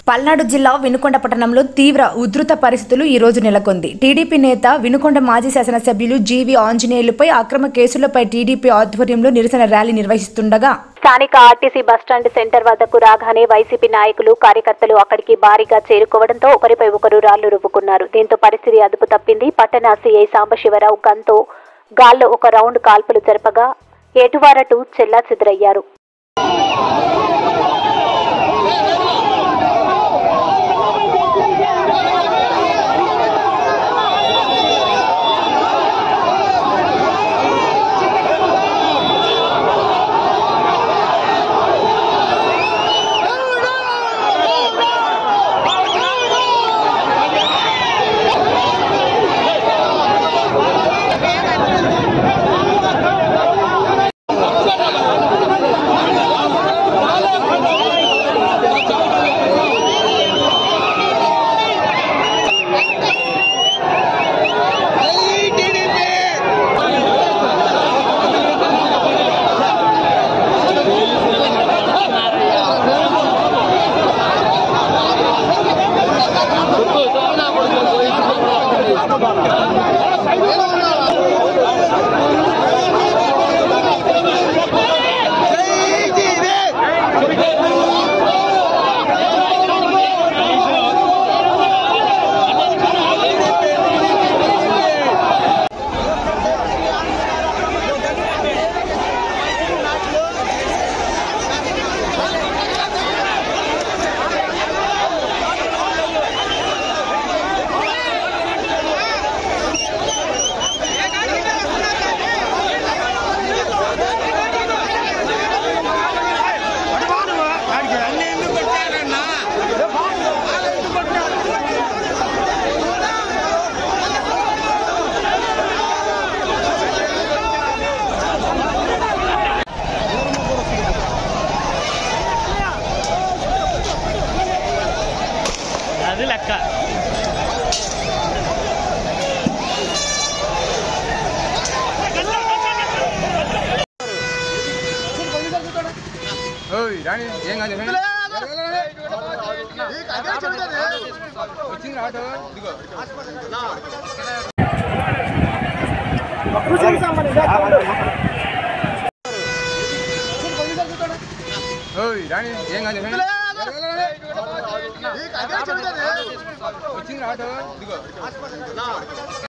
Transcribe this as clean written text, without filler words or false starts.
పల్నాడు జిల్లా వినుకొండ పట్టణంలో తీవ్ర ఉధృత పరిస్థితులు ఈ రోజు నెలకొంది. టీడీపీ నేత వినుకొండ మాజీ శాసనసభ్యులు జీవి ఆంజనేయులపై అక్రమ కేసులపై టీడీపీ ఆధ్వర్యంలో నిరసన ర్యాలీ నిర్వహిస్తుండగా స్థానిక ఆర్టీసీ బస్టాండ్ సెంటర్ వద్దకు రాగానే వైసీపీ నాయకులు కార్యకర్తలు అక్కడికి భారీగా చేరుకోవడంతో ఒకరిపై ఒకరు రాళ్లు రువ్వుకున్నారు. దీంతో పరిస్థితి అదుపు తప్పింది. పట్టణ సీఐ సాంబశివరావు గన్తో గాల్లో ఒక రౌండ్ కాల్పులు జరపగా ఏటువారటు చెల్లాచెదురయ్యారు. లెక్క వచ్చింది ఆటో